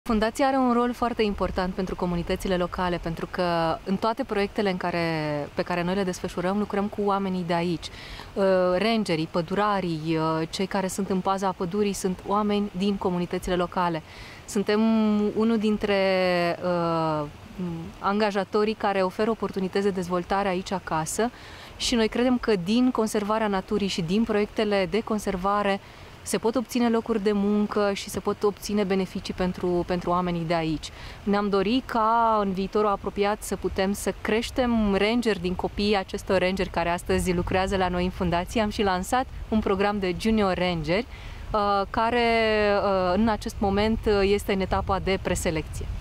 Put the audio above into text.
Fundația are un rol foarte important pentru comunitățile locale, pentru că în toate proiectele pe care noi le desfășurăm, lucrăm cu oamenii de aici. Rangerii, pădurarii, cei care sunt în paza pădurii sunt oameni din comunitățile locale. Suntem unul dintre angajatorii care oferă oportunități de dezvoltare aici acasă și noi credem că din conservarea naturii și din proiectele de conservare se pot obține locuri de muncă și se pot obține beneficii pentru oamenii de aici. Ne-am dorit ca în viitorul apropiat să putem să creștem rangeri din copiii acestor rangeri care astăzi lucrează la noi în fundație. Am și lansat un program de junior rangeri care în acest moment este în etapa de preselecție.